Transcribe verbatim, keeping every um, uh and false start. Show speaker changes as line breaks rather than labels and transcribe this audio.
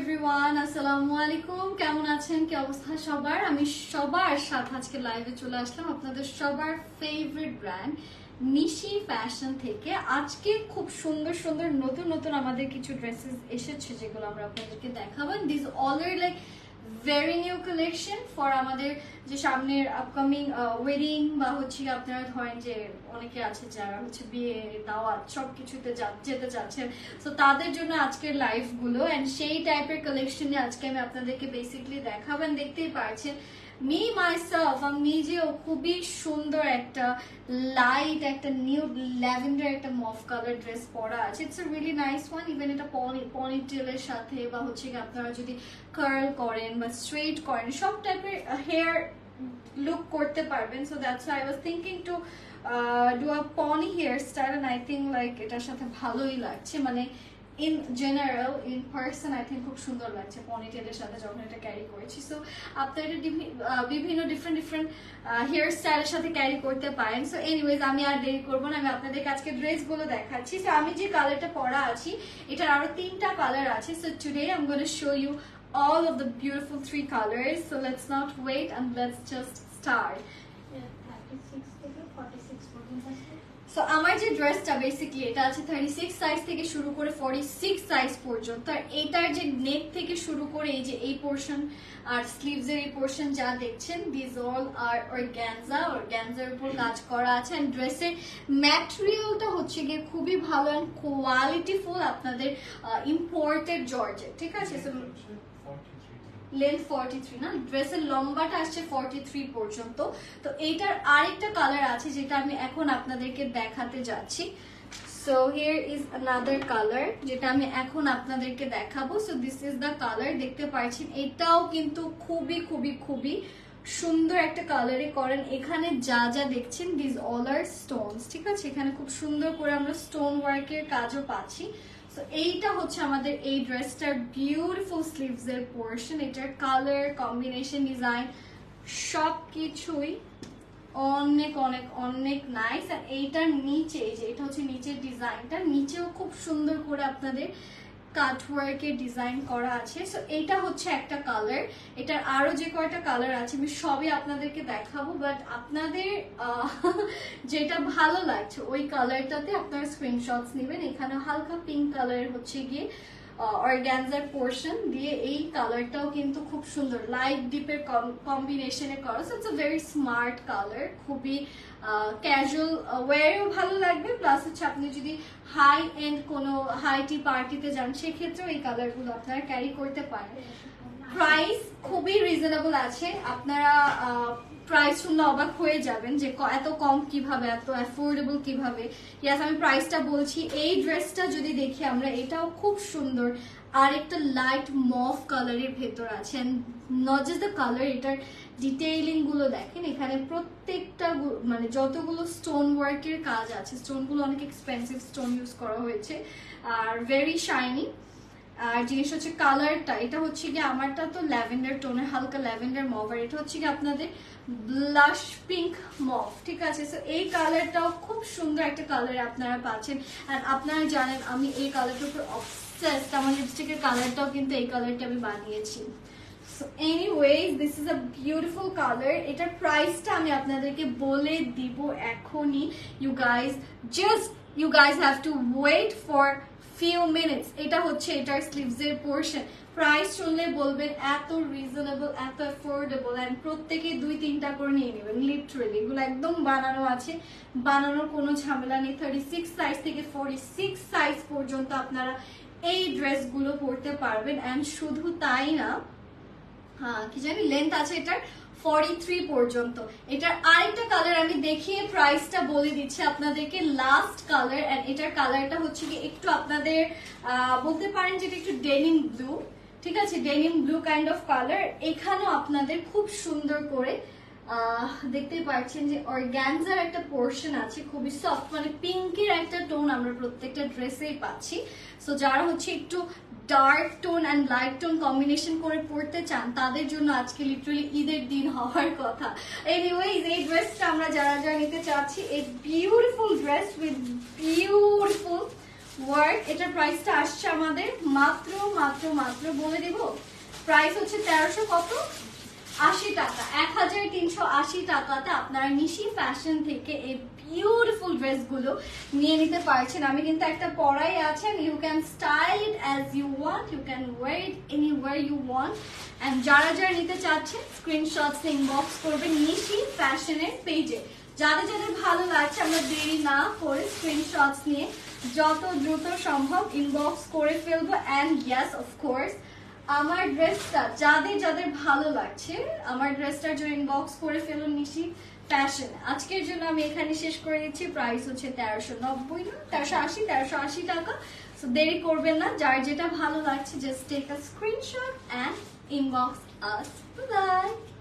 Everyone, আসসালামু আলাইকুম। কেমন আছেন? কি অবস্থা সবার? আমি সবার সাথে আজকে লাইভে চলে আসলাম আপনাদের সবার ফেভারিট ব্র্যান্ড নিশি ফ্যাশন থেকে। আজকে খুব সুন্দর সুন্দর নতুন নতুন আমাদের কিছু ড্রেসেস এসেছে যেগুলো আমরা আপনাদেরকে দেখাবো। This already like very new collection for আমাদের যে সামনের আপকামিং ওয়েডিং বা হচ্ছে আপনারা ধরেন যে অনেকে আছে যারা হচ্ছে বিয়ে দাওয়াত সবকিছুতে যেতে চাচ্ছেন, তো তাদের জন্য আজকের লাইভ গুলো এন্ড সেই টাইপের কালেকশনে আজকে আমি আপনাদেরকে বেসিক্যালি দেখাবেন। দেখতেই পাচ্ছেন মি মাইসেলফ আমি নিজেও খুবই সুন্দর একটা লাইট একটা নিউ ল্যাভেন্ডার একটা মফ কালার ড্রেস পরা আছে। It's a really nice one. Even এটা পনি পনিটেলের সাথে বা হচ্ছে কি আপনারা যদি কার্ল করেন বা স্ট্রেট করেন সব টাইপের হেয়ার লুক করতে পারবেন। So that's I was thinking to do a pony hair style and I think like এটার সাথে ভালোই লাগছে, মানে in general in person I think খুব সুন্দর লাগছে পনিটেলের সাথে যখন এটা ক্যারি করেছি। সো আপনারা এটা বিভিন্ন ডিফারেন্ট ডিফারেন্ট হেয়ার স্টাইলের সাথে ক্যারি করতে পারেন। সো এনিওয়েজ আমি আর দেরি করবো না, আমি আপনাদেরকে আজকে ড্রেসগুলো দেখাচ্ছি। সো আমি যে কালারটা পরা আছি এটার আরো তিনটা কালার আছে। So today I am gonna show you all of the beautiful three colors. So let's not wait and let's just start. So আমার যে ড্রেসটা বেসিক্যালি এটা আছে থার্টি সিক্স সাইজ থেকে শুরু করে ফর্টি সিক্স সাইজ পর্যন্ত। আর এটার যে নেক থেকে শুরু করে এই যে এই পোর্শন আর স্লিভস এর এই পোর্শন যা দেখছেন দিস অল আর অর্গানজা অর্গানজার উপর কাজ করা আছে। এন্ড ড্রেসের ম্যাটেরিয়ালটা হচ্ছে গিয়ে খুবই ভালো এন্ড কোয়ালিটিফুল, আপনাদের ইম্পোর্টেড জর্জেট, ঠিক আছে। লেন্থ ফর্টি থ্রি না, ড্রেসের লম্বাটা আসছে ফর্টি থ্রি পর্যন্ত। তো এইটার আরেকটা কালার আছে যেটা আমি এখন আপনাদেরকে দেখাতে যাচ্ছি। So here is another colour যেটা আমি এখন আপনাদেরকে দেখাবো। So this is the colour, দেখতে পাচ্ছেন এটাও কিন্তু খুবই খুবই খুবই সুন্দর একটা কালারে করেন। এখানে যা যা দেখছেন দিস অল আর স্টোনস, ঠিক আছে। এখানে খুব সুন্দর করে আমরা স্টোন ওয়ার্কের কাজও পাচ্ছি। সো এইটা হচ্ছে আমাদের এই ড্রেসটার বিউটিফুল স্লিভস এর পোর্শন। এটার কালার কম্বিনেশন ডিজাইন সবকিছুই অনেক অনেক অনেক নাইস। আর এইটার নিচে এই যে এটা হচ্ছে নিচের ডিজাইনটা, নিচেও খুব সুন্দর করে আপনাদের কাটওয়ার্কের ডিজাইন করা আছে। সো এটা হচ্ছে একটা কালার। এটার আরো যে কয়টা কালার আছে আমি সবই আপনাদেরকে দেখাবো, বাট আপনাদের যেটা ভালো লাগছে ওই কালারটাতে আপনারা স্ক্রিনশটস নেবেন। এখানে হালকা পিঙ্ক কালার হচ্ছে গিয়ে অর্গানজার পোর্শন দিয়ে এই কালারটাও কিন্তু খুব সুন্দর লাইট ডিপের কম্বিনেশনে করা। So it's a very smart colour, খুবই ক্যাজুয়াল ওয়ারেও ভালো লাগবে। প্লাস হচ্ছে আপনি যদি হাই এন্ড কোনো হাই টি পার্টিতে যান সেক্ষেত্রেও এই কালারগুলো আপনারা ক্যারি করতে পারেন। প্রাইস খুবই রিজনেবল আছে, আপনারা প্রাইস শুনলে অবাক হয়ে যাবেন যে এত কম কিভাবে, এত অ্যাফোর্ডেবল কিভাবে। ইয়াস, আমি প্রাইসটা বলছি। এই ড্রেসটা যদি দেখি আমরা এটাও খুব সুন্দর, আর একটা লাইট মফ কালারের ভেতর আছে। নট জাস্ট দ্য কালার, এটার ডিটেইলিং গুলো দেখেন। এখানে প্রত্যেকটা মানে যতগুলো স্টোন ওয়ার্কের কাজ আছে, স্টোনগুলো অনেক এক্সপেন্সিভ স্টোন ইউজ করা হয়েছে আর ভেরি শাইনি। আর জিনিস হচ্ছে কালারটা, এটা হচ্ছে কি আমারটা তো ল্যাভেন্ডার টোনের হালকা ল্যাভেন্ডার মফ, আর এটা হচ্ছে কি আপনাদের ব্লাশ পিঙ্ক মফ, ঠিক আছে। সো এই কালারটাও খুব সুন্দর একটা কালার আপনারা পাচ্ছেন। আর আপনারা জানেন আমি এই কালারটার উপর অবসেসড, আমার লিপস্টিকের কালারটাও কিন্তু এই কালারটা আমি বানিয়েছি। So anyways this is a beautiful colour. এটার প্রাইসটা আমি আপনাদেরকে বলে দিব এখনই। You guys just you guys have to wait for few minutes. এটা হচ্ছে এটার স্লিভস এর পোর্শন। প্রাইস শুনলে বলবেন এত রিজনেবল, এত অ্যাফোর্ডেবল, এন্ড প্রত্যেকে দুই তিনটা করে নিয়ে নেবেন। লিটারেলি এগুলো একদম বানানো আছে, বানানোর কোনো ঝামেলা নেই। থার্টি সিক্স সাইজ থেকে ফর্টি সিক্স সাইজ পর্যন্ত আপনারা এই ড্রেসগুলো পরতে পারবেন। অ্যান্ড শুধু তাই না, হ্যাঁ কি জানি লেন্থ আছে এটার ফর্টি থ্রি পর্যন্ত। এটার আরেকটা কালার আমি দেখিয়ে প্রাইসটা বলে দিচ্ছি আপনাদেরকে, লাস্ট কালার। এন্ড এটার কালারটা হচ্ছে কি একটু আপনাদের বলতে পারেন যেটা একটু ডেনিম ব্লু, ঠিক আছে, denim blue kind of colour. এখানেও আপনাদের খুব সুন্দর করে দেখতে পাচ্ছেন যে অর্গানজার একটা পোর্শন আছে, খুবই সফট, মানে পিঙ্কের একটা টোন আমরা প্রত্যেকটা ড্রেসেই পাচ্ছি। সো যারা হচ্ছে একটু dark tone and light tone combination করে পড়তে চান তাদের জন্য আজকে লিটারালি ঈদের দিন হওয়ার কথা। এনিওয়েজ এই ড্রেসটা আমরা যারা যারা নিতে চাচ্ছি, এই beautiful dress with beautiful work. এটার প্রাইসটা আসছে আমাদের মাত্র মাত্র মাত্র বলে দিব, প্রাইস হচ্ছে তেরোশো কত আশি টাকা, এক হাজার তিনশো আশি টাকাতে আপনারা নিশি ফ্যাশন থেকে এই বিউটিফুল ড্রেসগুলো নিয়ে নিতে পারছেন। আমি কিন্তু একটা পরাই আছেন, you can style it as you want, you can wear it anywhere you want. And যারা যারা নিতে চাচ্ছেন স্ক্রিনশটস ইনবক্স করবেন নিশি ফ্যাশনের পেজে। যাদের যাদের ভালো লাগছে আমরা দেরি না করে স্ক্রিনশটস নিয়ে যত দ্রুত সম্ভব ইনবক্স করে ফেলবো। অ্যান্ড ইয়েস অফকোর্স আমার ড্রেসটা যাদের যাদের ভালো লাগছে আমার ড্রেসটার জন্য ইনবক্স করে ফেলুন নিশি ফ্যাশন। আজকের জন্য আমি এখানে শেষ করে দিচ্ছি। প্রাইস হচ্ছে তেরোশো নব্বই না তেরোশো আশি তেরোশো আশি টাকা। সো দেরি করবেন না, যার যেটা ভালো লাগছে just take a screenshot and inbox us. By.